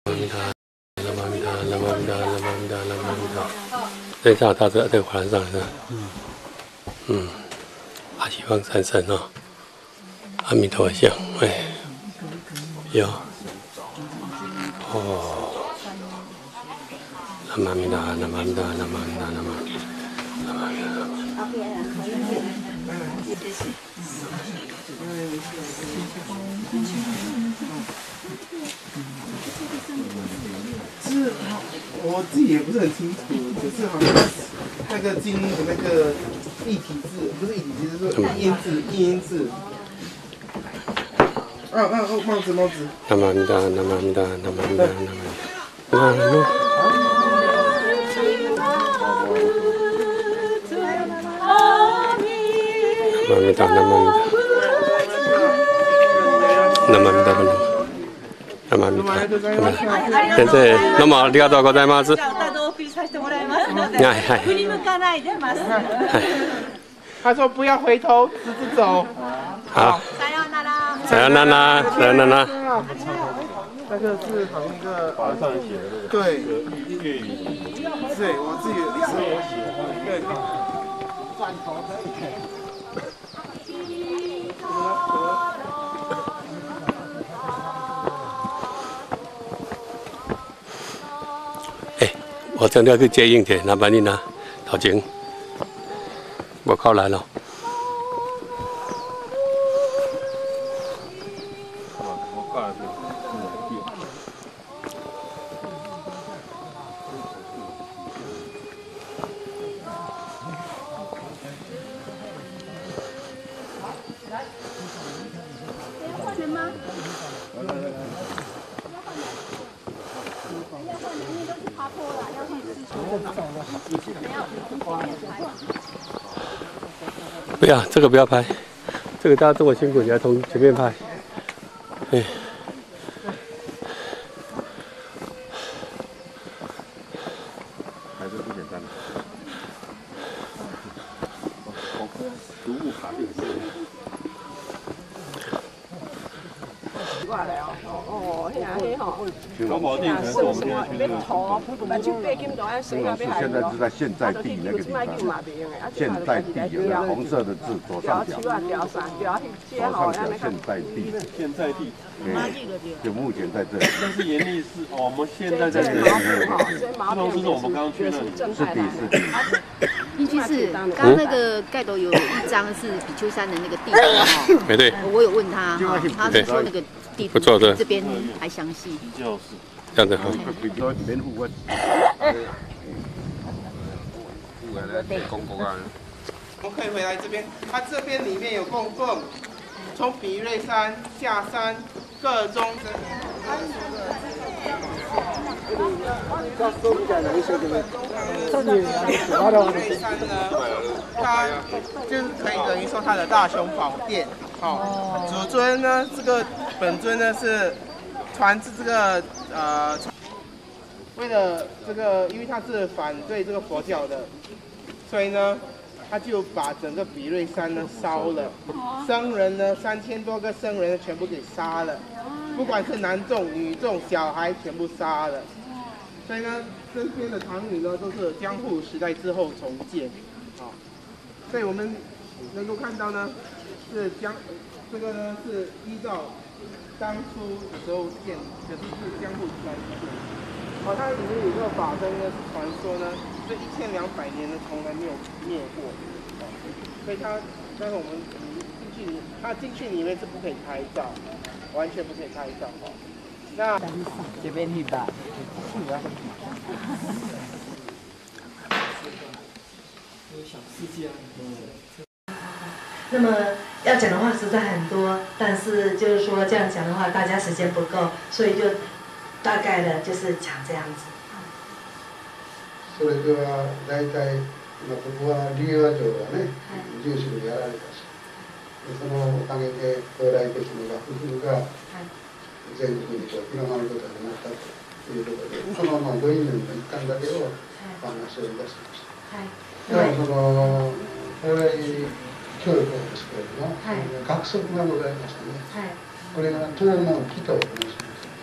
南无阿弥陀，南无阿弥陀，南无阿弥陀，南无阿弥陀。等一下，到这个环上是吧？阿西方三圣哦，阿弥陀像，哎，有，哦，南无阿弥陀，南无阿弥陀，南无阿弥陀，南无阿弥陀，南无阿弥陀。 是，我自己也不是很清楚，只是好像那个经的那个异体字，不是异体字，是译音字。帽子。 南无阿弥陀，南无阿弥陀，南无阿弥陀，南无阿弥陀。南无。南无阿弥陀，南无阿弥陀。南无阿弥陀佛。南無阿弥陀。先生、どうもありがとうございます。 じゃあ歌でお送りさせてもらいますので、振り向かないでまっすぐ。 他说不要回头，直直走。 好。 さようなら。 さようなら，さようなら。 那个是好像一个华上写的那个对粤语，对我自己也是我写的，对。转头可以。我真的去接应去，麻烦你拿头前，我靠来了。不要，这个不要拍，这个大家这么辛苦，你还从前面拍，哎。还是不简单。读物卡定是。 qua lại ồ thế à thế hả? 高保定可能是我们现在去现在是在现在地那个地方，现在地有个红色的字左上角，左上角现在地， 现在地， 就目前在这里。 但是严厉是哦，我们现在在这里，这都是我们刚刚去那里， 是的。 林居士，刚刚那个盖斗有一张是比丘山的那个地图哈， 没对， 我有问他哈，他是说那个地图不错的， 这边还详细， 就是这样子哈。 我们可以回来这边，它这边里面有供奉，从比瑞山下山各宗神。瑞山呢，它就是可以等于说它的大雄宝殿。哦，主尊呢，这个本尊呢是传自这个为了这个，因为他是反对这个佛教的，所以呢，他就把整个比瑞山呢烧了，僧人呢3000多个僧人全部给杀了，不管是男众、女众、小孩全部杀了。所以呢，这边的堂宇呢都是江户时代之后重建，啊，所以我们能够看到呢，是这个呢是依照当初的时候建，可是是江户时代建。哦，它里面有个法灯呢，是传说呢，这1200年呢从来没有灭过，哦，所以但是我们进去里面是不可以拍照，完全不可以拍照哦。那这边去吧，小世界。 那么要讲的话实在很多，但是就是说这样讲的话，大家时间不够，所以就大概的就是讲这样子。 それでは大体ここは龍和町がね、住職にやられたし、そのおかげで高麗的な楽譜が全国に広まることになったということで、そのご因縁の一環だけをお話をいたしました。ではその高麗教育なんですけれども、学則がございましてね、これが東の木と申します。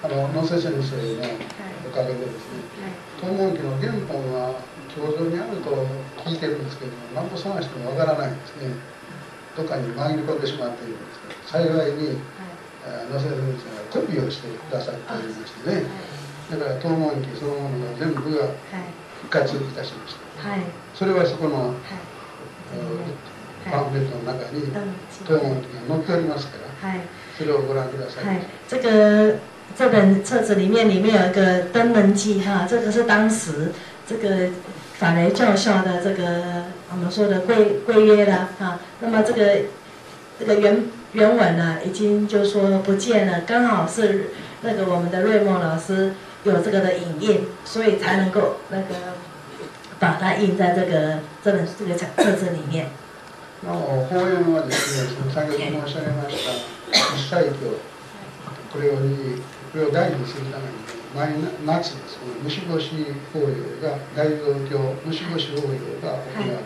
野瀬先生のおかげでですね、東門記の原本は教場にあると聞いてるんですけども、何度探してもわからないんですね。どっかに紛れ込んでしまっているんですけど、幸いに野瀬先生がコピーをしてくださっておりましてね、だから東門記そのものが全部が復活いたしました。それはそこのパンフレットの中に東門記が載っておりますから、それをご覧ください。 这本册子里面有一个登门记哈，这个是当时这个法雷教校的这个我们说的规约了哈。那么这个原文呢，已经就是说不见了，刚好是那个我们的瑞梦老师有这个的影印，所以才能够那个把它印在这个册子里面。 法源はですね、先ほど申し上げました一切教、これを大事にするために毎夏ですね、虫干し法要が大蔵経虫干し法要が行われます。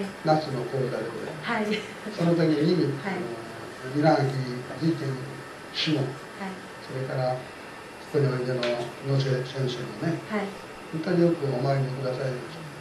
夏の講座で、その時に稲垣随天師門、それからここにおいでの野瀬先生のね、本当によくお参りにくださいました。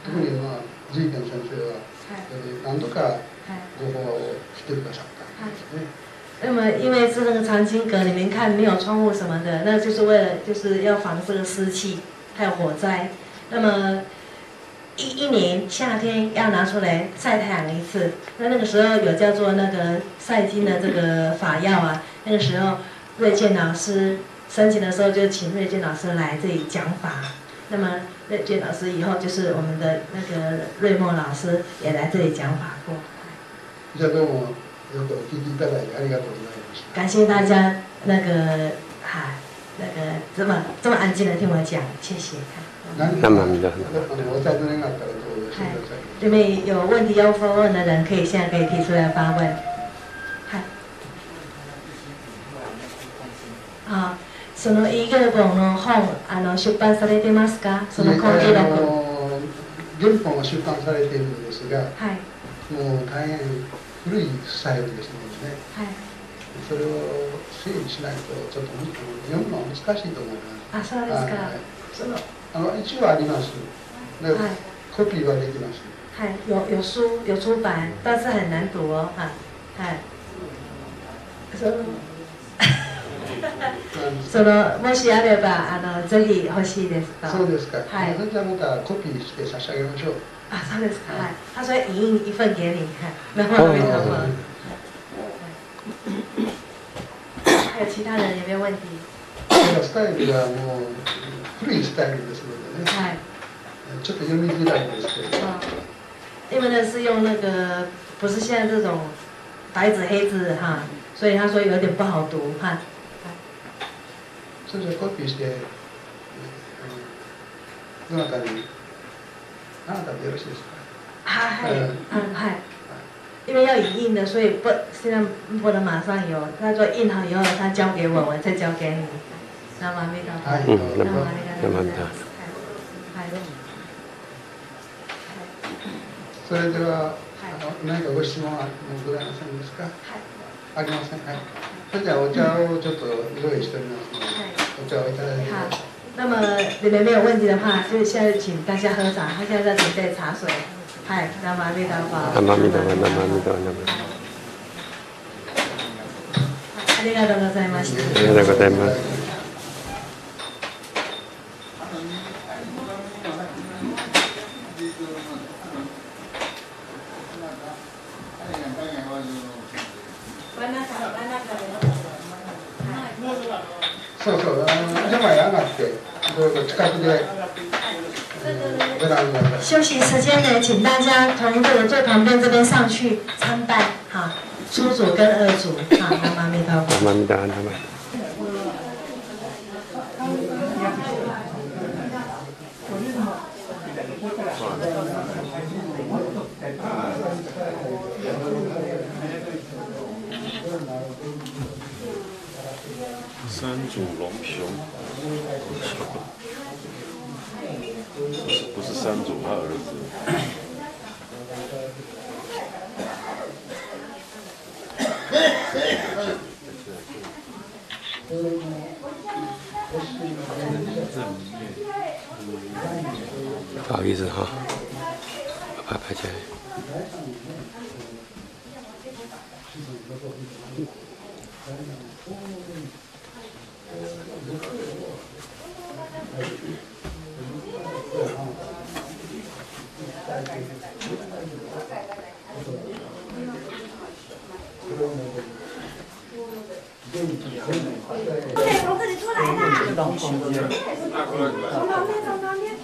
特に随天先生は何度かご法話をしてくださったんですね。 那么，因为是那个藏经阁里面看没有窗户什么的，那就是为了就是要防这个湿气，还有火灾。那么一年夏天要拿出来晒太阳一次。那个时候有叫做那个晒经的这个法要啊。那个时候瑞健老师申请的时候就请瑞健老师来这里讲法。那么瑞健老师以后就是我们的那个瑞梦老师也来这里讲法过。 じゃあどうも。よくお聞きいただいてありがとうございました。 感谢大家这么安静的听我讲，谢谢。这边有问题要发问的人，现在可以提出来发问。その英語本の本出版されてますか？その根気録。 原本は出版されているんですが、もう大変古いスタイルですのでね、それを整理しないとちょっと読むのは難しいと思います。 そうですか。 一応あります。コピーはできます。 有书有出版，但是很難讀哦。もしあればぜひ欲しいですと。 そうですか。それじゃあまたコピーして差し上げましょう。 そうですか。他说影印一份给你，然后没有吗？还有其他人有没有问题？ スタイルがもう古いスタイルですのでね。ちょっと読みづらいですけど。 因为呢是用那个不是现在这种白纸黑字哈，所以他说有点不好读哈。 それじゃコピーしてどなたに？あなたでよろしいですか？ 因为要影印的，所以现在不能马上有。他说印好以后，他交给我，我再交给你。南无阿弥陀佛。南无阿弥陀佛。 それでは何かご質問はございませんですか？ありません。それではお茶をちょっと用意しておりますので、お茶をいただいてください。 那么你们没有问题的话，就现在请大家喝茶。他现在在准备茶水。南无阿弥陀佛。 南無阿弥陀佛。南無阿弥陀佛。 ありがとうございました。 ありがとうございます。 そうそう、山へ上がってどうぞ近くでご覧ください。 休息时间呢，请大家从这个最旁边这边上去参拜，初祖跟二祖，南无阿弥陀佛。 南無阿弥陀佛。 三祖龙雄，不是三祖，他儿子。 不好意思哈，把它拍起来。 从这里出来啦！从旁边，从旁边。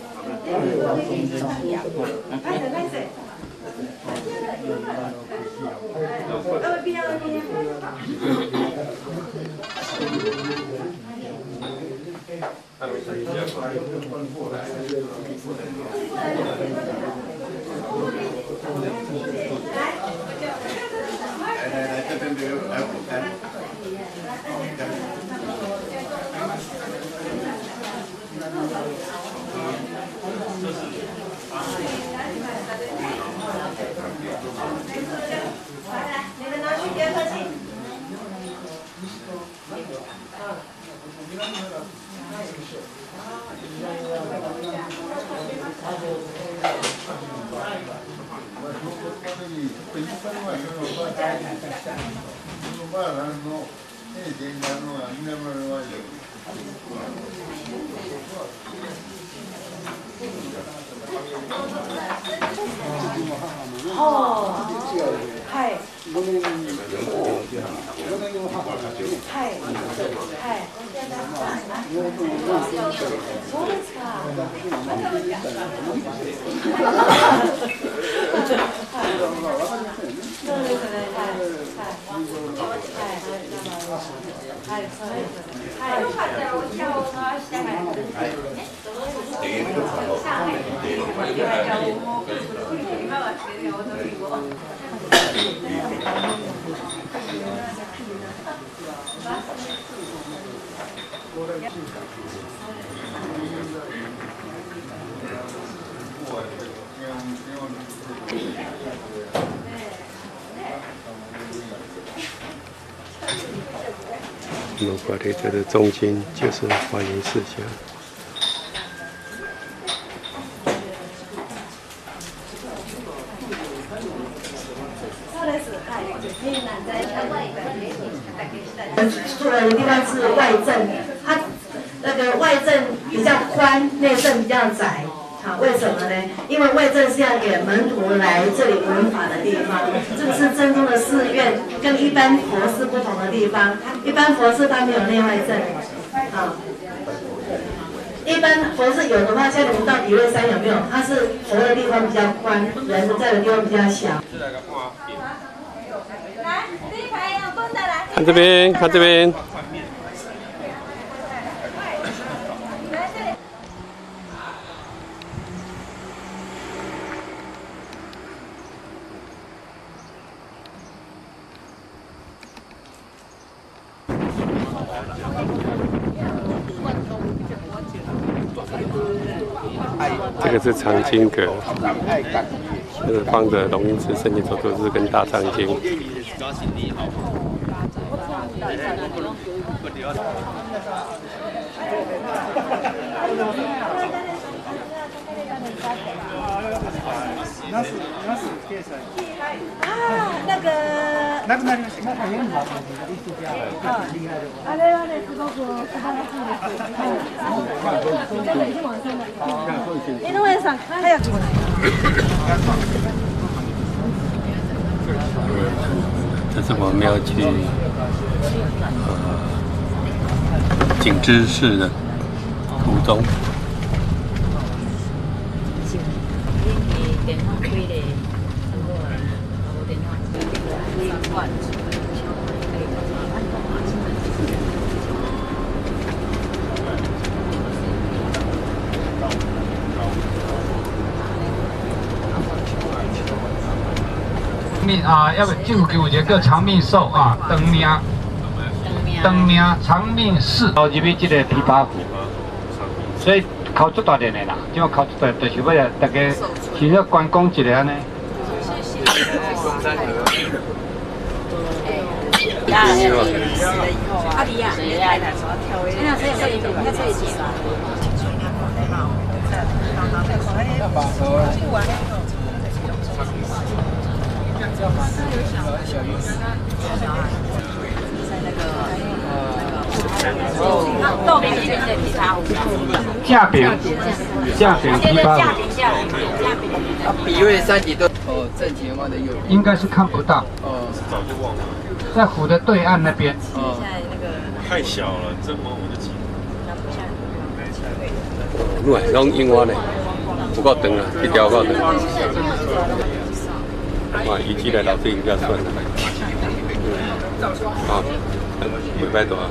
拍谁拍谁？二边。 来这边留来舞台。 你们拿去别客气。哦，はい。そうですか。そうですね。はい。よかったらお茶を回してはい。今はしてるよ踊りを。 我们法律这的中心就是欢迎事项。 住的地方是外正，它那个外正比较宽，内正比较窄。好，为什么呢？因为外正是要给门徒来这里闻法的地方，这个是真宗的寺院，跟一般佛寺不同的地方。一般佛寺它没有内外正，好。一般佛寺有的话，像你们到底位山有没有？它是佛的地方比较宽，人在的地方比较小。 来，这一排要蹲的来。 看这边，看这边。这个是藏经阁，就是放着龙应慈圣经走读日跟大藏经。 那个。 なくなりました。なんか4番のリストが厉害で。 あれはね、すごく素晴らしいです。ちょっと一問井上さん、早く。 这是我们要去景芝寺的途中。 要不政府给有一个长命寿啊，长命长命寺，入去这个琵琶湖，所以考足大点的啦，就考足大，就是为了大家其实观光一下呢。 阿迪亚，谁呀？那谁也可以，那谁也可以吧。豆饼这边的比茶壶。 架饼，架饼批发。 比位三级都哦，正前方的右。 应该是看不到。 哦，是早就忘了。 在湖的对岸那边。 哦。太小了，真摸我就急。 对，拢永远嘞，不够长啊，一条够长。哇，伊这个老师应该算了。啊，袂歹大。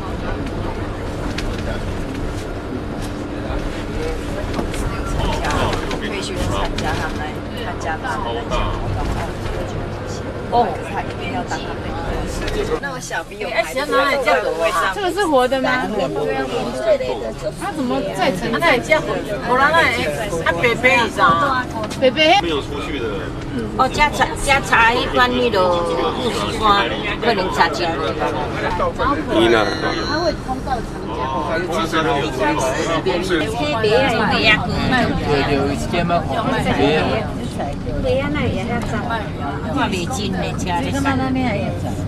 可以去参加他们参加他们的哦，他一定要当他们。那么小比我还多，这个会上。 这个是活的吗？它怎么在沉在这样？我让它白白一张，白白。 没有出去的。 哦，加茶一般那个富士山可能加进来。 你呢？ 它会通到长江。 有一间吗？ 对呀，那也要涨，话美金的家里。那那边也涨。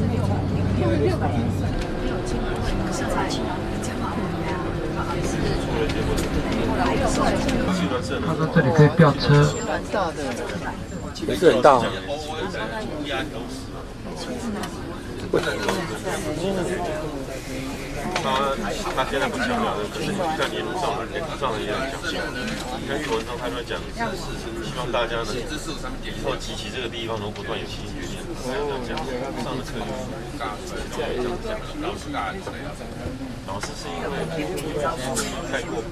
他说这里可以飙车。 也是很大。 他现在不强调的，可是你看沿路上的也有讲，你看玉文上他就讲，希望大家呢以后集齐这个地方，然后不断有新源念，这样上的课就是老师是因为太过。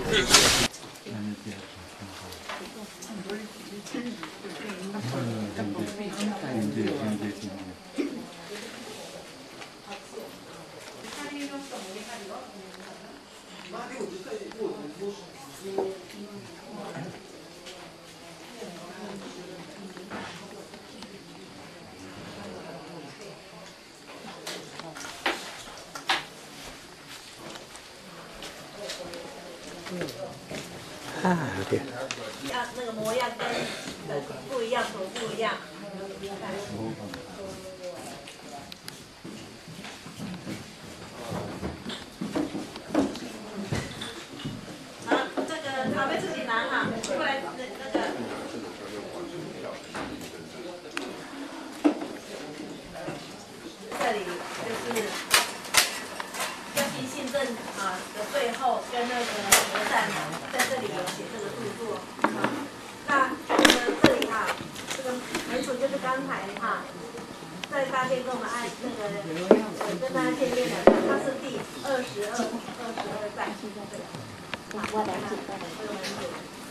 啊，对。 那个模样跟不一样，不一样。好，这个茶杯自己拿哈，过来那个。这里就是跟平信证啊的最后跟那个核弹在这里有写这个著作。那我们这里哈，这个门主就是刚才哈，在大殿跟我们按那个跟大家见面的，他是第22代。我来这个门主。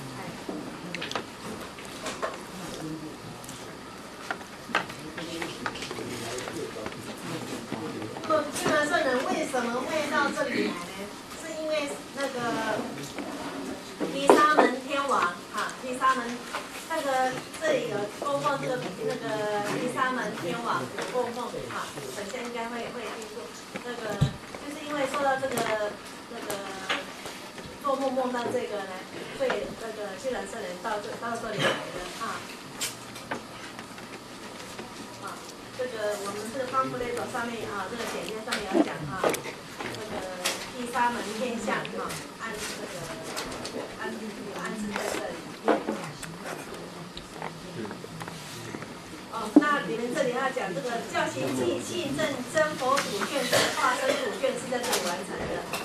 居然圣人为什么会到这里来呢？是因为那个毗沙门天王哈，毗沙门那个这里有供奉这个毗沙门天王供奉哈，本身应该会听说那个，就是因为受到这个做梦到这个呢，所以那个居然圣人到这里来的哈。这个我们这个方布雷斗上面啊，这个简介上面有讲哈，这个毗沙门天像哈，安置在这里。哦，那你们这里要讲这个教行记信证真佛主卷是化身主卷是在这里完成的。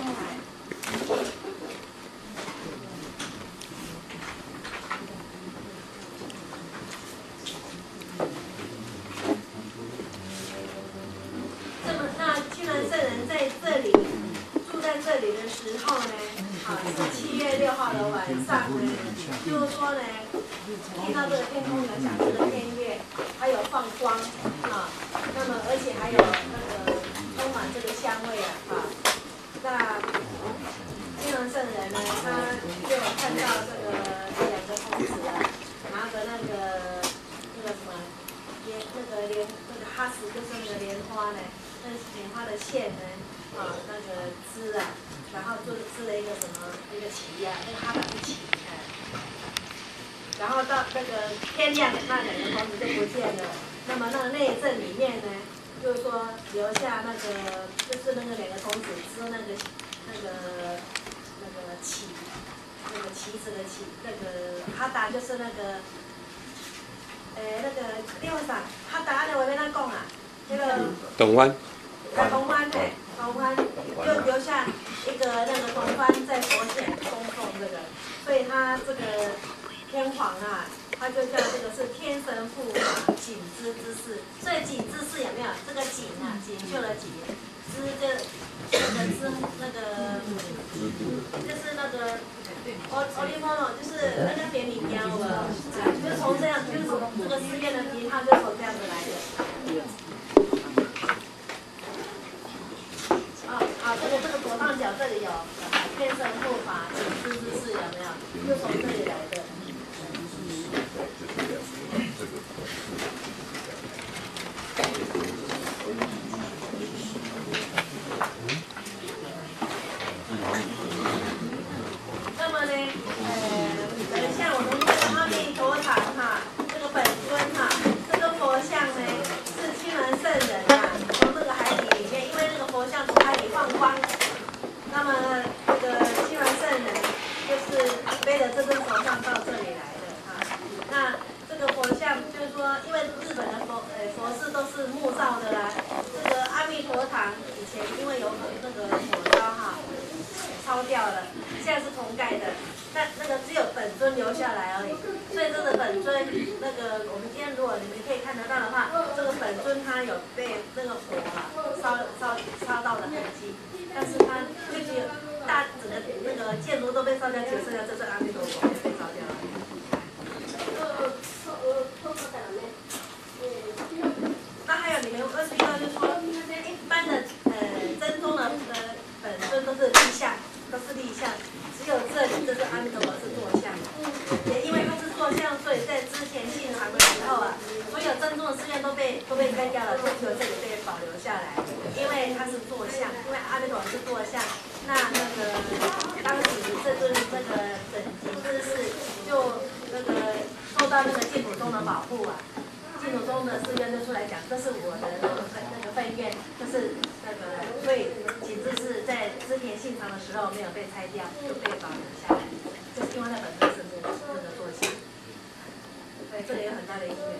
时候呢，是7月6号的晚上呢，就是说呢，听到这个天空有讲这个天乐，还有放光啊，那么而且还有那个充满这个香味啊，那金轮圣人呢，他就看到这个2个童子啊，拿着那个什么那个哈斯就是那个莲莲花的线呢，那个织啊，然后织了一个什么一个旗啊，那个哈达是旗，然后到那个天亮，那两个童子就不见了。那么那个内阵里面呢，就是说留下那个，就是那个两个童子织那个旗，那个旗子的旗，那个哈达就是那个，那个另外啥，哈达那我跟他讲啊，那个董湾。 铜幡对，铜幡就留下一个那个铜幡在佛前供奉这个，所以他这个天皇啊，他就叫这个是天神护法锦织之事。所以锦织事有没有？这个锦啊，锦绣的锦，织就那个织那个，就是那个Olimono，就是那个别名家，就是从这样，就是从这个诗篇的题，它就从这样子来的。这个左上角这里有天神护法锦织之事，有没有？就从这里来的。那么呢，像我们这个阿弥陀堂哈，这个本尊哈，这个佛像呢是亲闻圣人啊，从这个海底里面，因为那个佛像从海里放光。那么这个亲闻圣人就是背着这尊佛像到这里来的啊。那这个佛像就是说，因为日本的佛寺都是木造的啦。这个阿弥陀堂以前因为有那个火烧哈，烧掉了，现在是铜盖的。那个只有本尊留下来而已。所以这个本尊，那个我们今天如果你们可以看得到的话，这个本尊它有被那个火啊烧到的痕迹。但是它就只有整个那个建筑都被烧掉，只剩下这尊阿弥陀佛被烧掉了。那还有你们有注意到，就是说一般的真宗的本尊都是立像，只有这里这尊阿弥陀佛是坐像。也因为它是坐像，所以在之前信唐的时候啊，所有真宗的寺院都被拆掉了，就只有这里被保留下来。因为它是坐像，因为阿弥陀佛是坐像，那个当时这尊那个锦织事就那个受到那个净土宗的保护啊，净土宗的寺院就出来讲，这是我的那个分院，就是那个所以锦织事在之前信唐的时候没有被拆掉，就被保留下来，就是因为它本身是那个坐像，所以这里有很大的因缘。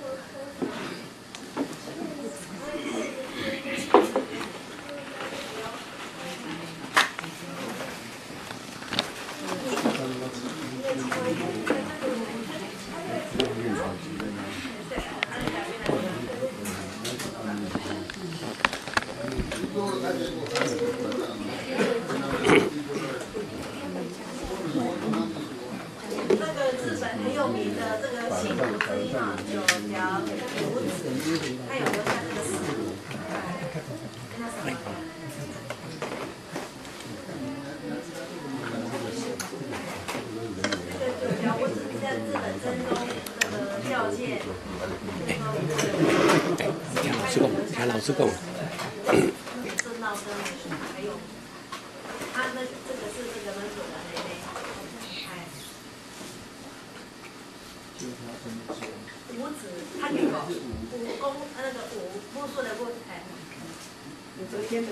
那个日本很有名的这个信徒之一哈，有条胡子，他有留下这个诗，那什么？这个九条胡子在日本真宗那个教界， 听老师讲。 真道生还有，他那这个是这个门主的妹妹，五子，他有武功那个武术的武，有昨天的，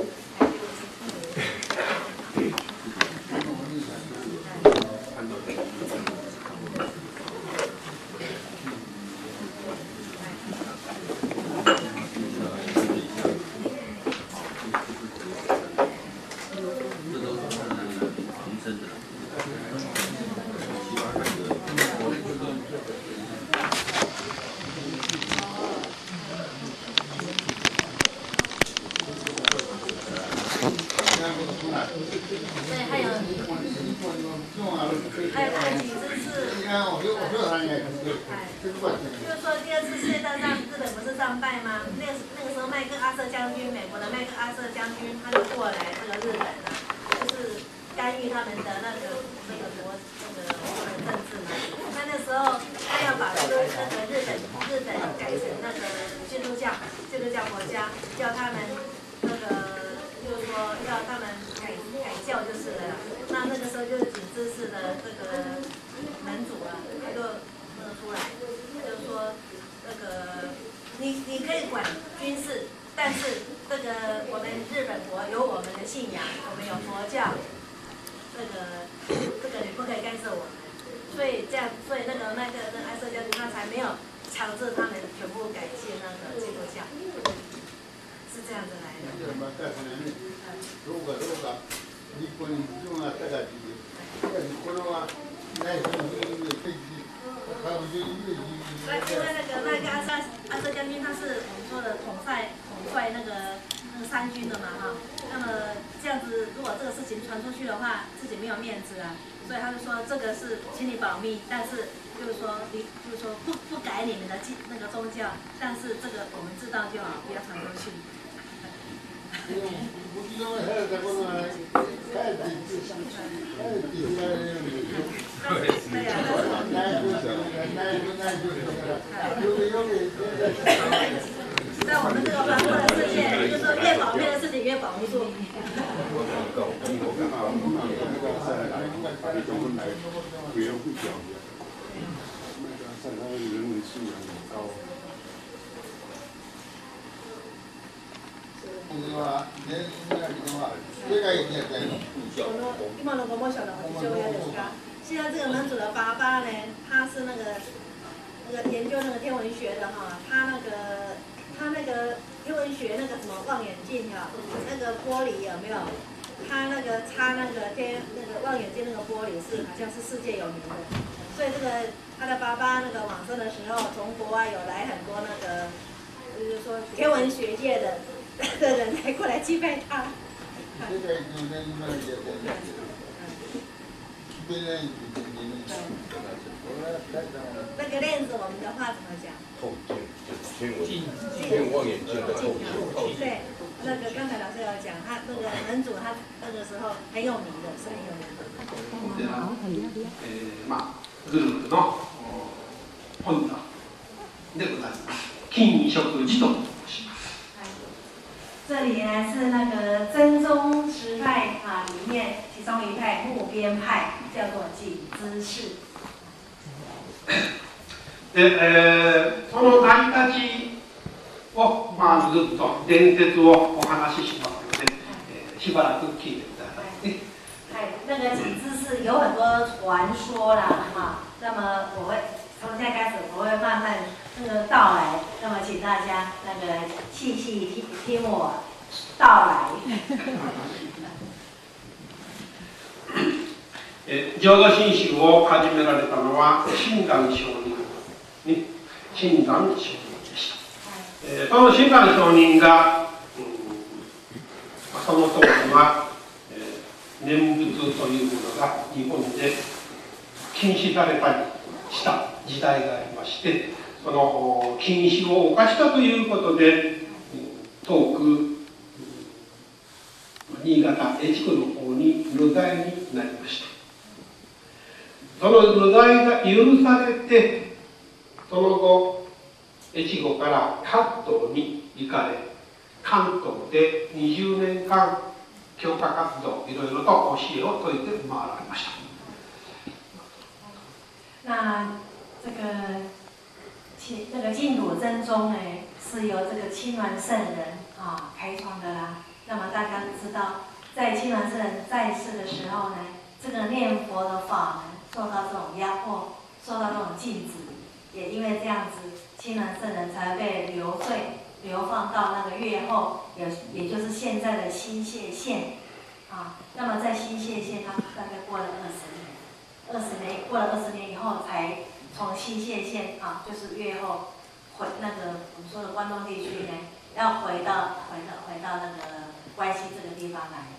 就是说第二次世界大战日本不是战败吗？那个时候麦克阿瑟将军，美国的麦克阿瑟将军，他就过来这个日本啊，就是干预他们的那个国政治嘛。那时候他要把这个日本改成那个基督教国家，叫他们那个就是说要他们改教就是了。那个时候就是景芝市的这个门主啊，他就出来，他就说你可以管军事，但是我们日本国有我们的信仰，我们有佛教，你不可以干涉我们。所以那个安瑟将军他才没有强制他们全部改信那个基督教，是这样子来的。那因为那个安瑟将军他是我们说的统帅那个三军的嘛哈，那么这样子如果这个事情传出去的话，自己没有面子啊，所以他就说这个是请你保密，但是就是说不改你们的那个宗教，但是这个我们知道就好，不要传出去。在我们这个防护的世界，就是说越保密的事情越保不住。今のご門賞の父親ですか？现在这个门主的爸爸呢，他是那个研究那个天文学的哈，他那个天文学那个什么望远镜哈，那个玻璃有没有？他那个插那个望远镜那个玻璃是好像是世界有名的，所以他的爸爸那个往生的时候，从国外有来很多那个就是说天文学界的人来过来祭拜他。那个链子，我们的话怎么讲？ 透镜就是天文望远镜的透镜。 对，那个刚才老师有讲，他那个门主他那个时候很有名的，是很有名的。 まあグループの本田でございます。金食寺と申します。 这里呢是那个真宗十派啊里面其中一派木边派，叫做景芝氏。 で、その成り立ちを、まあ、ずっと伝説をお話ししますので、しばらく聞いてくださいね。 那个景芝氏有很多传说啦，哈，那么我会从现在开始，我会慢慢道来，那么请大家细细听我道来。 浄土真宗を始められたのは親鸞上人ね、親鸞上人でした。その親鸞上人が、その当時は、念仏というものが日本で禁止されたりした時代がありまして、その禁止を犯したということで遠く新潟越後の方に流罪になりました。その流罪が許されて、その後越後から関東に行かれ、関東で20年間教化活動、いろいろと教えを説いて回られました。 这个净土真宗呢，是由这个亲鸾圣人啊开创的啦。那么大家知道，在亲鸾圣人在世的时候呢，这个念佛的法门受到这种压迫，受到这种禁止，也因为这样子，亲鸾圣人才被流放到那个越后，也就是现在的新泻县啊。那么在新泻县，他大概过了20年，过了20年以后，才从新泻县啊，就是越后回那个我们说的关东地区呢，要回到那个关西这个地方来。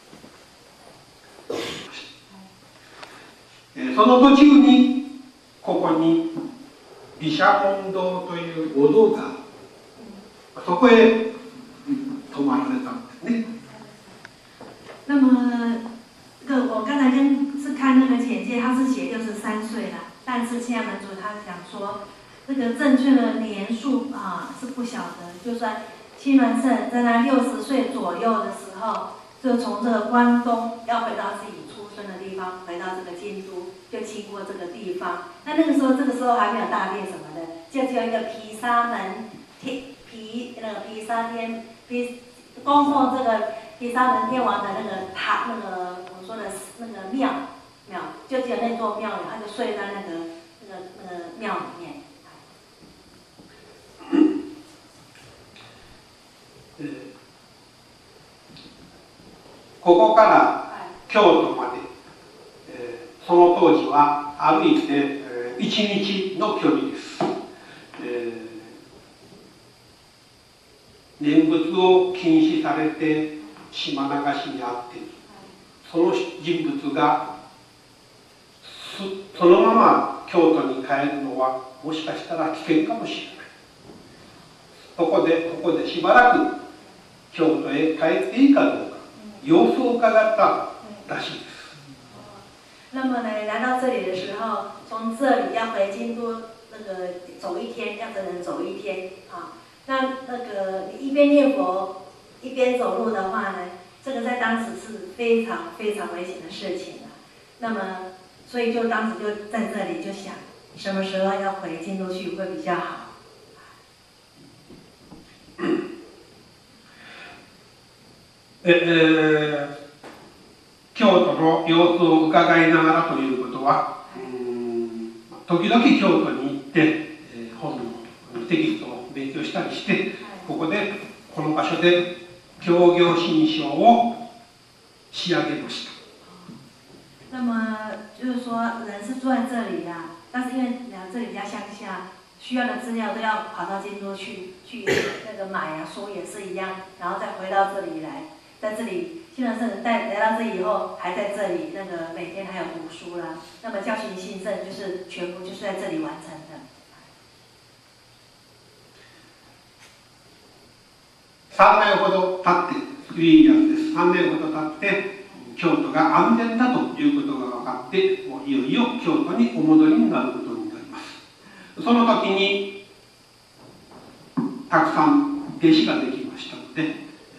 その途中にここに毘沙門堂というお堂が、そこへ泊まられたんですね。 那么我刚才是看那个简介，他是写63岁了，但是现在门主他讲说，这个正确的年数啊是不晓得，就算亲鸾圣人在他60岁左右的时候，就从这个关东要回到自己出生的地方，回到这个京都，就经过这个地方。那个时候还没有大殿什么的，就只有一个毗沙门毗沙天供奉这个毗沙门天王的那个塔，那个我说的那个庙，就只有那座庙里，他就睡在那个庙里面。 ここから京都まで、その当時は歩いて1日の距離です。念仏を禁止されて島流しにあって、その人物がそのまま京都に帰るのはもしかしたら危険かもしれない。ここでしばらく京都へ帰っていいかどうか様子を伺ったらしいです。 那么呢，来到这里的时候，从这里要回京都，走一天，要整整走一天啊。那个一边念佛一边走路的话呢，这个在当时是非常非常危险的事情啊。那么，所以就当时就在这里就想，什么时候要回京都去会比较好。 京都の様子を伺いながらということは、時々京都に行って、本のテキストを勉強したりして、この場所で教行信証を仕上げました。 那么就是说，人是住在这里呀，但是因为这里比较乡下，需要的资料都要跑到京都去那个买啊，书也是一样，然后再回到这里来，在这里亲鸾圣人来到这里以后，还在这里每天还有读书啦。那么教行信证就是全部就是在这里完成的。 3年ほど経っていいやつです。3年ほど経って京都が安全だということが分かって、もういよいよ京都にお戻りになることになります。その時にたくさん弟子ができましたので、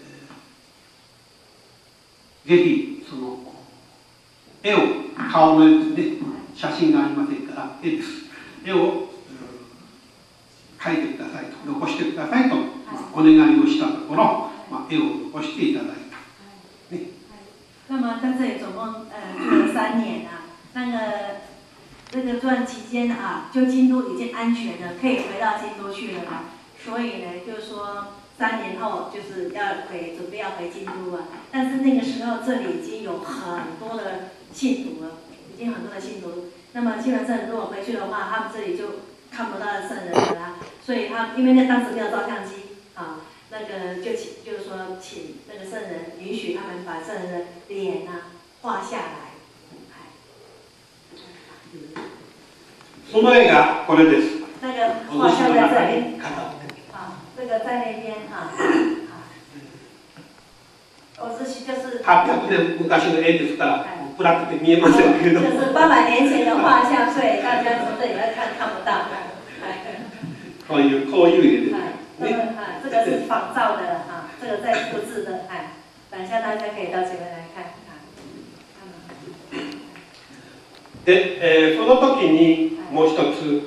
ぜひその絵を顔の絵ですね、写真がありませんから絵です。絵を描いてくださいと、残してくださいとお願いをしたところ、絵を残していただいた。 那么在这里总共住了3年啊，这个段期间啊，就京都已经安全了，可以回到京都去了嘛。所以呢，就是说3年后就是准备要回京都啊。但是那个时候这里已经有很多的信徒了，已经很多的信徒。那么亲鸾圣人如果回去的话，他们这里就看不到圣人了啦。所以因为当时没有照相机啊。就是说，请那个圣人允许他们把圣人的脸啊画下来。 その絵がこれです。 那个画像在这里。啊，这个在那边啊。就是 800年昔の絵ですから、暗くて見えませんけど。 就是800年前的画像，所以大家从这里来看不到。 こういう絵です。 这个是仿造的啊，这个在复制的，等一下大家可以到前面来看。 で、その時にもう一つ、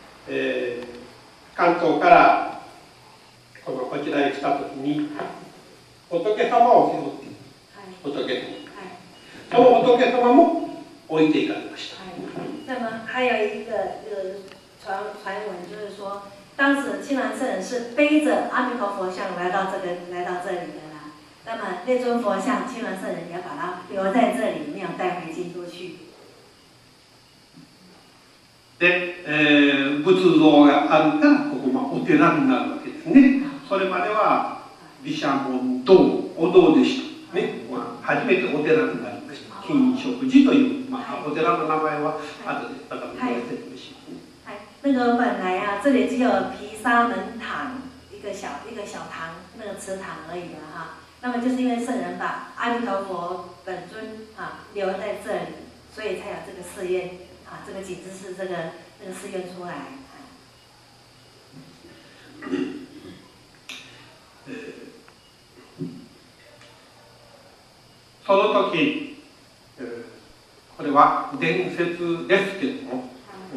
関東からこちらへ来た時に仏様を背負って仏様、その仏様も置いていかれました。 那么还有一个传闻就是说。当时亲鸾圣人是背着阿弥陀佛像来到这里的啦。那么那尊佛像，亲鸾圣人也把它留在这里，没有带回京都去。 で、仏像があるからここお寺になるわけですね。それまでは毘沙門堂、お堂でしたね。初めてお寺になりました。金色寺という、お寺の名前は後でまた説明しますね。 那个本来啊，这里只有毗沙门堂一个小堂，那个祠堂而已了哈。那么就是因为圣人把阿弥陀佛本尊留在这里，所以才有这个寺院这个景之寺这个寺院出来。 その時、これは伝説ですけども、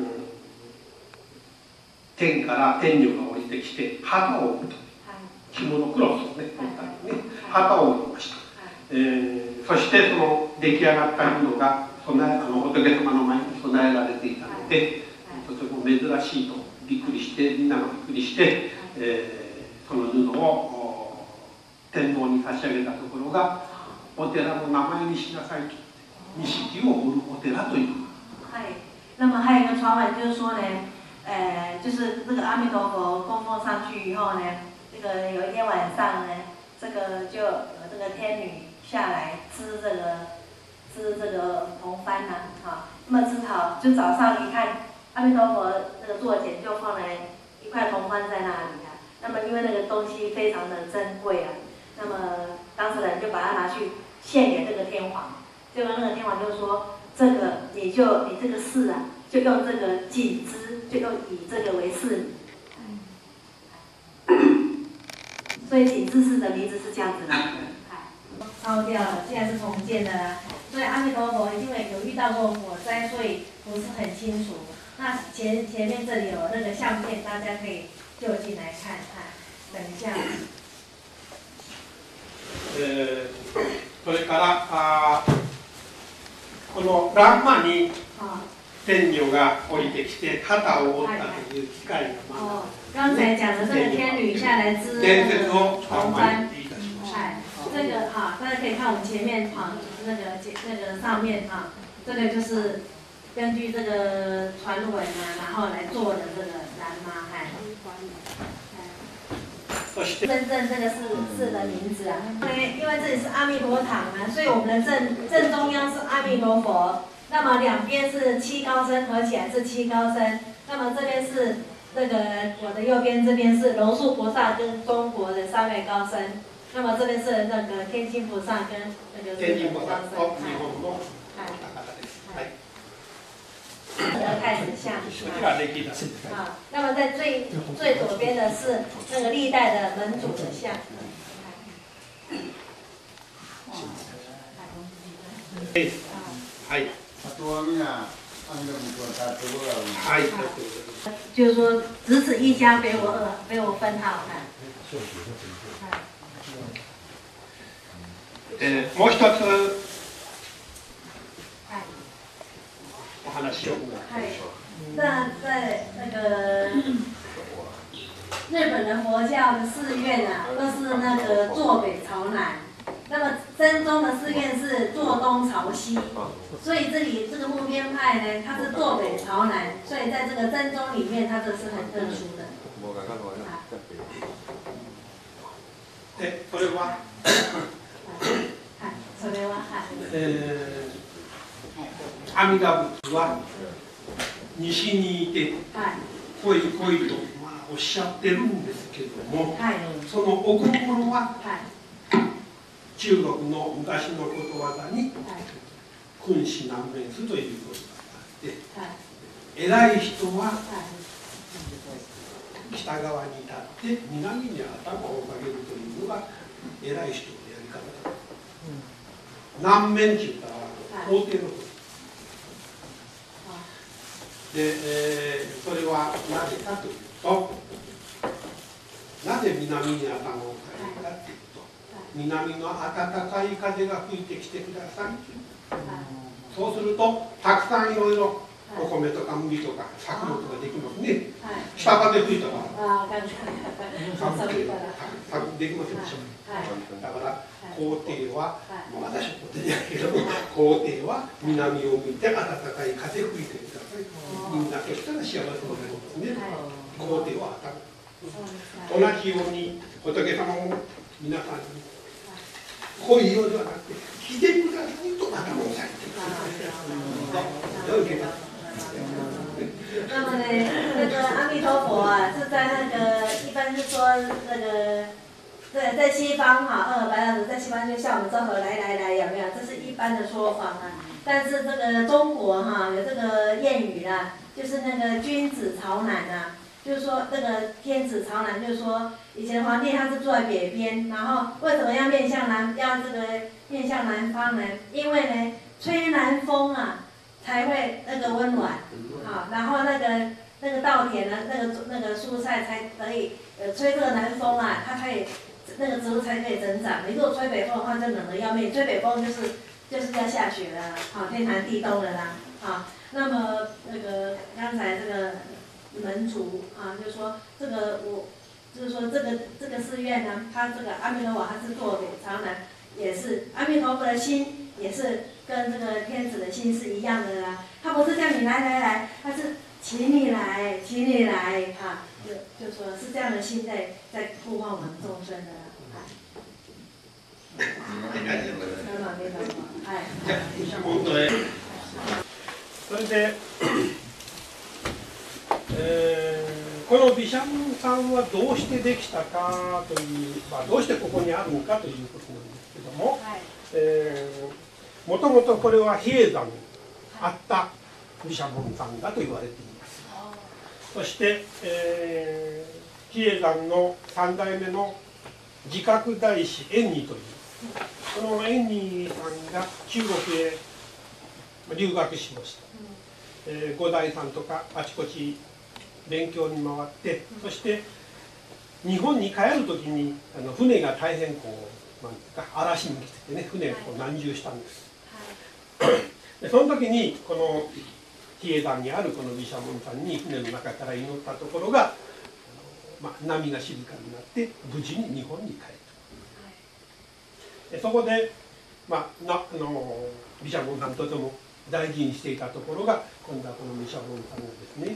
天から天女が降りてきて旗を折ると、着物クロスをね旗を折りました。そしてその出来上がった布が仏様の前に備えられていたので、とても珍しいとびっくりして、みんながびっくりして、その布を天皇に差し上げたところが、お寺の名前にしなさいと、錦を織るお寺という。 はい。那么还有一个传闻就是说呢，就是这个阿弥陀佛供奉上去以后呢，这个有一天晚上呢，这个就这个天女下来吃这个红幡呐，哈，那么吃好，就早上一看，阿弥陀佛那个座前就放了一块红幡在那里啊。那么因为那个东西非常的珍贵啊，那么当时人就把它拿去献给这个天皇。结果那个天皇就说：“这个你这个事啊，就用这个锦织，就用以这个为饰名。”所以锦织寺的名字是这样子来的。烧掉了，现在是重建的啦。所以阿弥陀佛因为有遇到过火灾，所以不是很清楚。那前面这里有那个相片，大家可以就近来看看。等一下。 それからこの欄間に天女が降りてきて旗を折ったという機会がまだ刚才讲的这个天女下来织伝説を红幡， いたしました。 哎，这个哈，大家可以看我们前面哈，那个上面哈，这个就是根据这个传闻啊，然后来做的这个栏嘛，哎。真正这个寺的名字啊，因为这里是阿弥陀堂啊，所以我们的正中央是阿弥陀佛，那么两边是七高僧，合起来是七高僧。那么这边是这个我的右边这边是龙树菩萨跟中国的三位高僧，那么这边是那个天津菩萨跟那个日本高僧。太子像啊，那么在最左边的是那个历代的门主的像。就是说，只此一家，非我分号。 もう一つお話を。 那在那个日本的佛教的寺院啊，都是那个坐北朝南。那么真宗的寺院是坐东朝西，所以这里这个木边派呢，它是坐北朝南，所以在这个真宗里面，它这是很特殊的。 それは。 それは阿弥陀仏は西にいて来い来いとおっしゃってるんですけども、そのお心は中国の昔のことわざに君子難弁すということがあって、偉い人は北側に立って南に頭を下げるというのが偉い人のやり方だ。南面って言ったら皇帝のことで、それはなぜかというと、なぜ南に頭を下げるかというと、南の暖かい風が吹いてきてください。そうするとたくさんいろいろお米とか麦とか作物ができますね。北風吹いたら寒くてできませんでしょう。だから皇帝は、私は皇帝じゃないけど、皇帝は南を向いて暖かい風吹いてください。みんなとしたら幸せになりますね。皇帝は同じように仏様も皆さんにこういうようではなくて来てくださいと頭を下げてください。 那么呢，那个阿弥陀佛啊，是在那个一般是说那个在西方哈，白老师在西方就像我们这和来有没有？这是一般的说法啊。但是这个中国哈有这个谚语啦，就是那个君子朝南啊，就是说那个天子朝南，就是说以前皇帝他是坐在北边，然后为什么要面向南？要这个面向南方呢，因为呢吹南风啊，才会那个温暖，好，然后那个稻田呢，那个蔬菜才可以吹这个南风啊，它可以那个植物才可以增长。你如果吹北风的话，就冷得要命。吹北风就是要下雪了啦，好，天寒地冻了啦，好。那么那个刚才这个门主啊，就说这个就是说这个寺院呢，它这个阿弥陀佛它是坐北朝南，也是阿弥陀佛的心也是跟这个天子的心是一样的啦。他不是叫你来，他是请你来哈，就说是这样的心在呼唤我们众生的啦。 それで、この毘沙門さんはどうしてできたかという、どうしてここにあるのかということなんですけども、もともとこれは比叡山にあった毘沙門さんだと言われています。そして、比叡山の3代目の慈覚大師円爾というこの円爾さんが中国へ留学しました。五代さんとかあちこち勉強に回って、そして日本に帰る時に船が大変嵐に来ててね、船が難渋したんです。でその時にこの比叡山にあるこの毘沙門さんに船の中から祈ったところが、波が静かになって無事に日本に帰った。でそこで、毘沙門さんとても大事にしていたところが、今度はこの毘沙門さんがですね、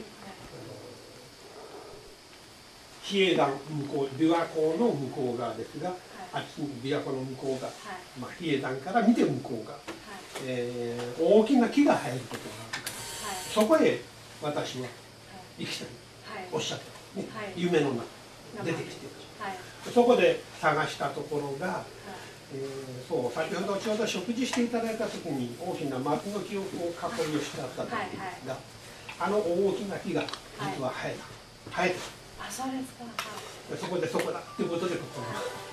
比叡山向こう、琵琶湖の向こう側ですが、あっちに琵琶湖の向こう側、比叡山から見て向こう側、大きな木が生えるところがあるから、そこへ私は行きたい、おっしゃったね、夢の中出てきてる。そこで探したところが、そう先ほどちょうど食事していただいた時に大きな松の木を囲いをしてあったと思うんですが、あの大きな木が実は生えた。 あ、そうですか。 そこでそこだということでここに。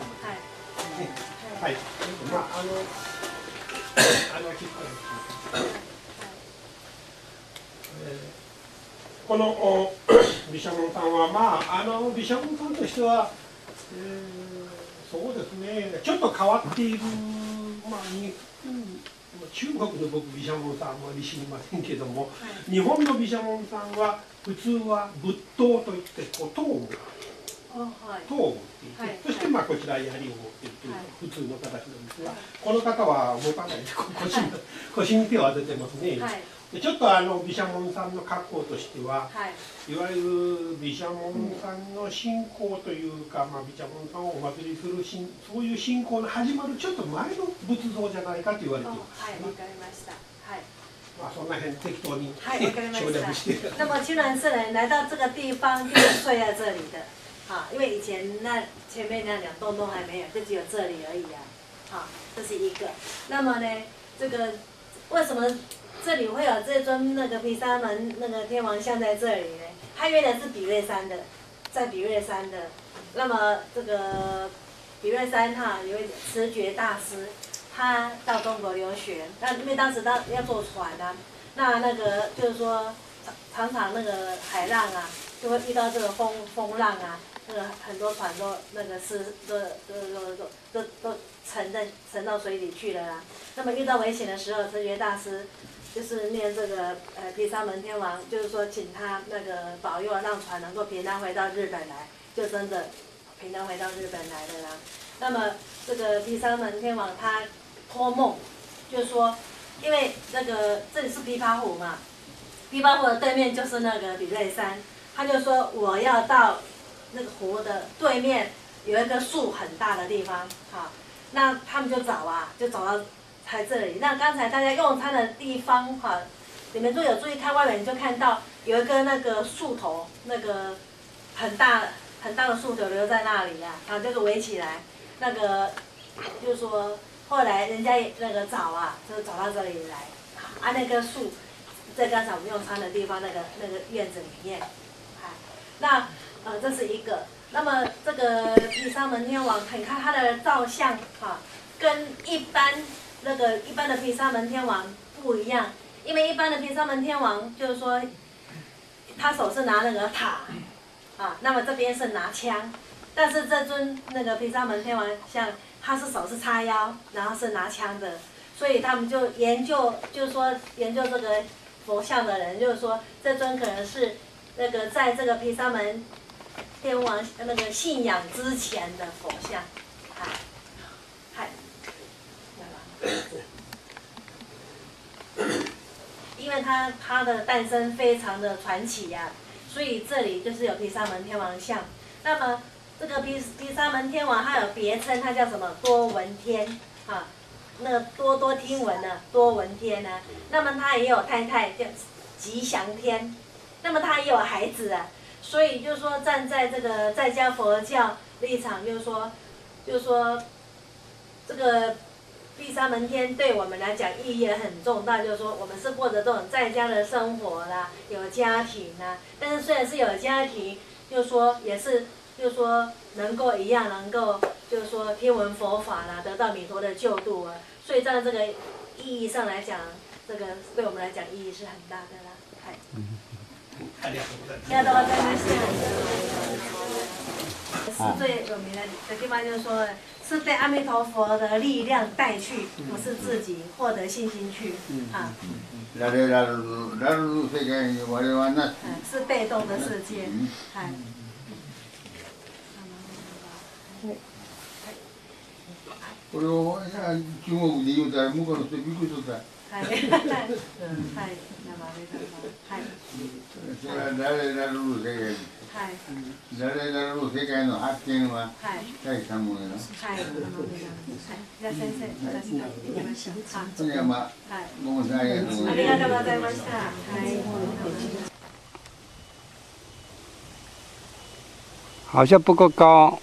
はい。この毘沙門さんは毘沙門さんとしては、そうですね、ちょっと変わっている、中国の僕毘沙門さんは知りませんけども、日本の毘沙門さんは普通は仏頭といって頭を持っていて、そしてこちら槍を持っているという普通の形なんですが、この方は持たないで腰に手を当ててますね。ちょっと毘沙門さんの格好としては、いわゆる毘沙門さんの信仰というか、毘沙門さんをお祭りするそういう信仰の始まるちょっと前の仏像じゃないかと言われています。 わかりました。 そんな辺適当に省略して。那么居然是人来到这个地方就是睡在这里的，好，因为以前前面那两栋都还没有，就只有这里而已啊。好，这是一个。那么呢，这个为什么这里会有这尊那个毗沙门那个天王像在这里呢？它原来是比瑞山的，在比瑞山的。那么这个比瑞山有一持觉大师，他到中国留学，因为当时要坐船啊，那个就是说常常那个海浪啊，就会遇到这个风浪啊，那个很多船都那个都沉到水里去了啦。那么遇到危险的时候，持觉大师就是念这个毗沙门天王，就是说请他那个保佑让船能够平安回到日本来，就真的平安回到日本来了啦。那么这个毗沙门天王他托梦，就是说，因为那个这里是琵琶湖嘛，琵琶湖的对面就是那个比瑞山，他就说我要到那个湖的对面有一个树很大的地方，好，那他们就找到在这里。那刚才大家用餐的地方，你们如果有注意看外面，你就看到有一个那个树头，那个很大的树头留在那里啊，就是围起来，那个就是说。后来人家那个找就找到这里来，那个树在刚才我们用餐的地方那个院子里面，那这是一个。那么这个毗沙门天王，你看他的造像跟跟一般的毗沙门天王不一样，因为一般的毗沙门天王就是说，他手是拿那个塔，啊，那么这边是拿枪，但是这尊那个毗沙门天王像他是手是叉腰，然后是拿枪的，所以他们就研究，就是说研究这个佛像的人，就是说这尊可能是那个在这个毗沙门天王那个信仰之前的佛像，嗨，因为它的诞生非常的传奇呀，所以这里就是有毗沙门天王像。那么这个毗沙门天王它有别称，它叫什么？多闻天啊，那个多听闻呢，多闻天呢。那么他也有太太叫吉祥天，那么他也有孩子啊。所以就是说，站在这个在家佛教立场，就是说这个毗沙门天对我们来讲意义也很重大，就是说我们是过着这种在家的生活啦，有家庭啦。但是虽然是有家庭，就是说也是就是说能够一样能够就是说听闻佛法啦，得到弥陀的救度啊。所以在这个意义上来讲，这个对我们来讲意义是很大的啦。是最有名的地方，就是说是被阿弥陀佛的力量带去，不是自己获得信心去啊。是被动的世界， これを中国で言うたら向こうの人びっくりしとった。はい。はい。それは誰々の世界。はい。誰々の世界の発見は大したものよ。はい。じゃあ先生、私が行きましょう。それはまあ、ごめんなさい。ありがとうございました。はい。 好像不够高。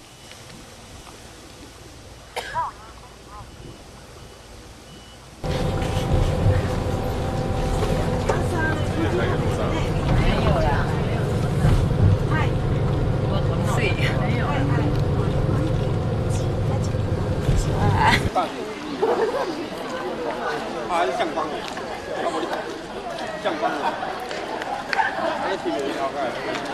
还是相关的，相关的，还是挺有条件。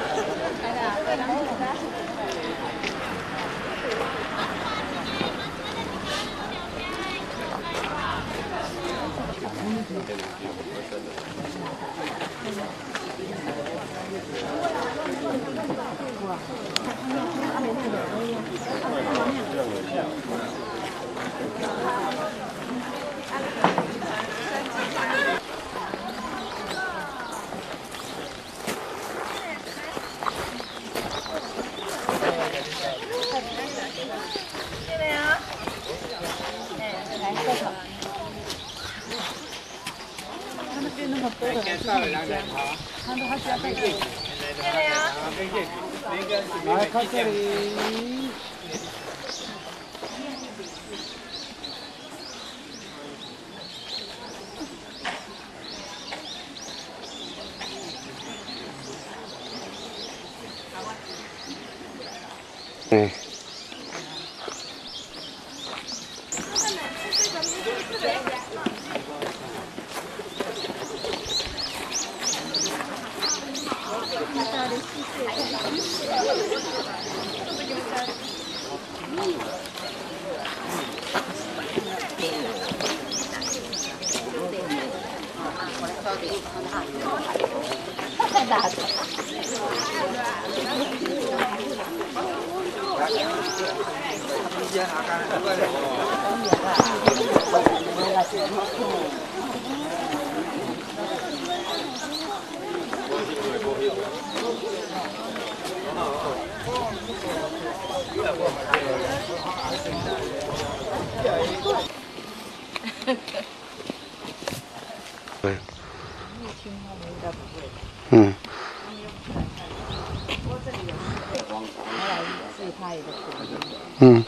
来，看这里。 嗯。 太大了。 嗯。嗯。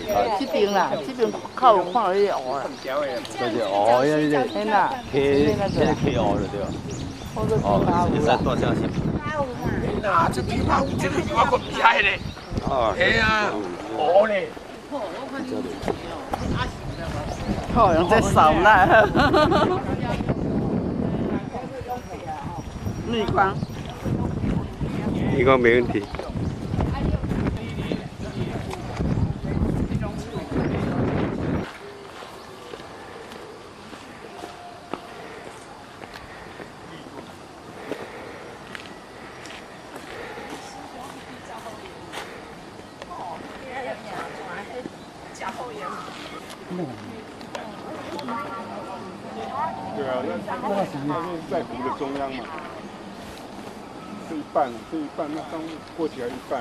这边啦，这边靠看到迄湖啦。 就是哦，迄个嘿啦， 迄个 KO 就对了。哦，会使大声些。 啊，这琵琶湖，这个我可厉害嘞。 啊， 嘿啊，哦嘞。好像在扫呢。逆光。 逆光没问题。 对啊，那是在湖的中央嘛，这一半，那刚过起来一半。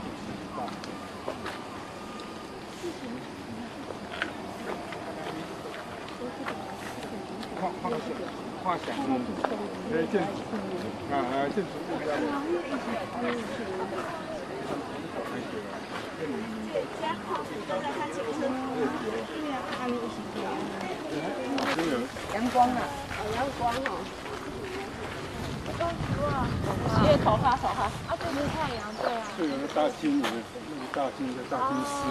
画想，建筑，建筑不一样的。 阳光啊，阳光哦。因为头发，啊，就是太阳，对啊。 对，有个大金鱼，那个大金鱼叫大金丝。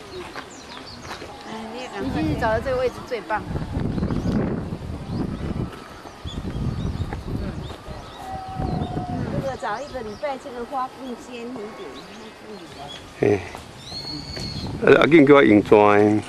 你其实找的这个位置最棒。 如果早1个礼拜，这个花更鲜一点。 嘿，阿紧叫我用砖。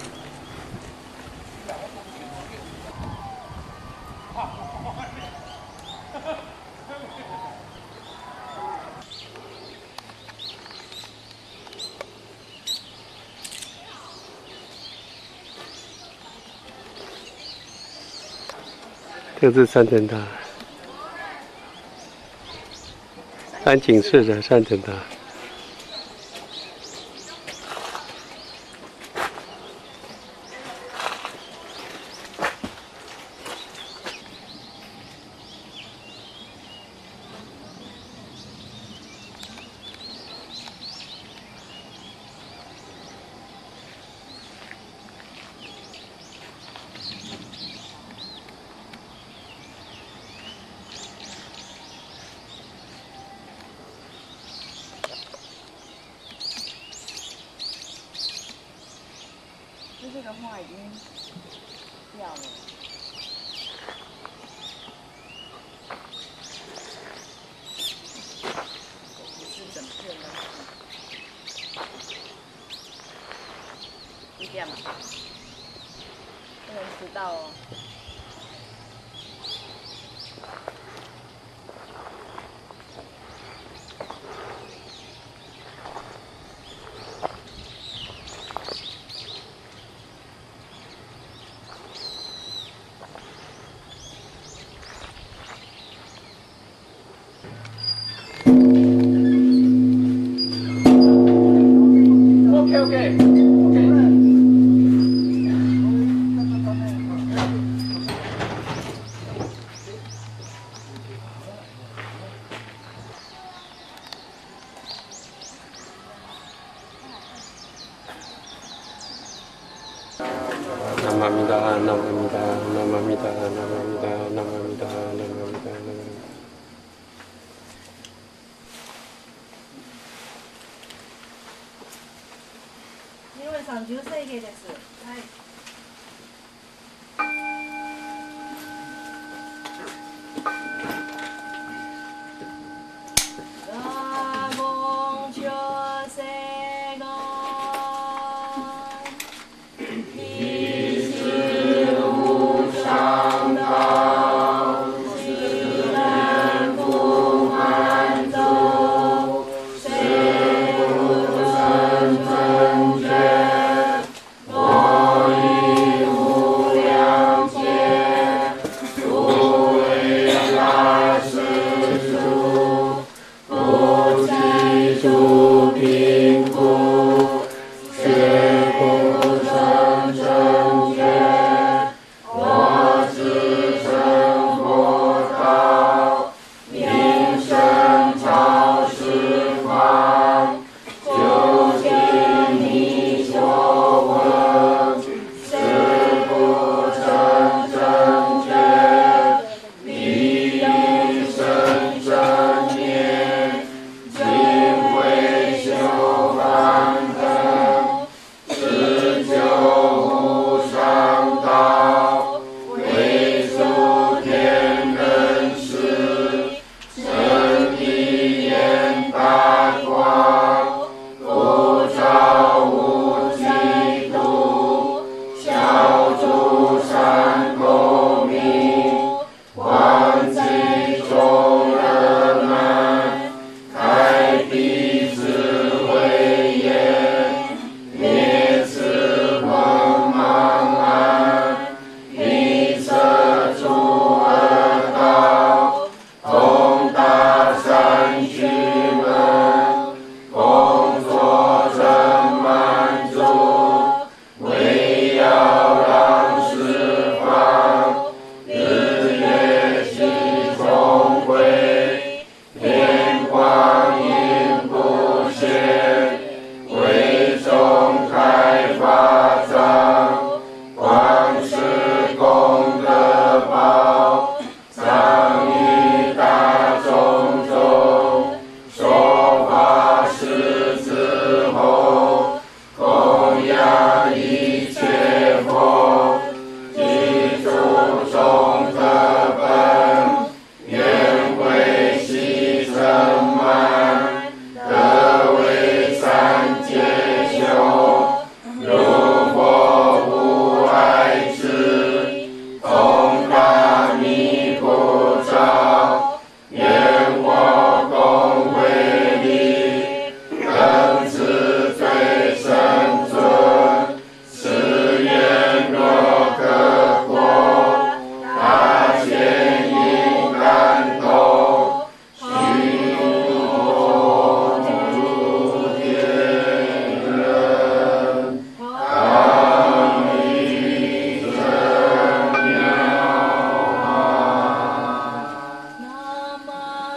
这是三层塔，山景式的三层塔。 这个花已经掉了。是整片的。几点了？不能迟到哦。 我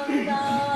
当